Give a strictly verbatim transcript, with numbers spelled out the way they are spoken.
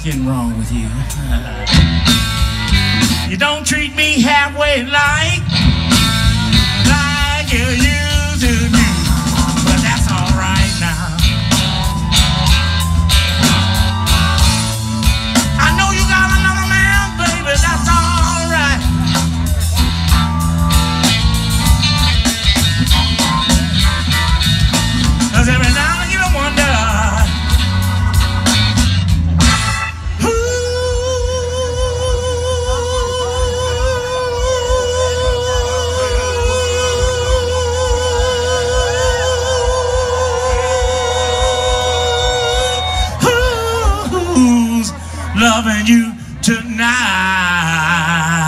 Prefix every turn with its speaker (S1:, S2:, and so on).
S1: getting wrong with you? You don't treat me halfway like, like you used to do. But that's all right now. I know you got another man, baby, that's all right. Cause every now and again I wonder, loving you tonight.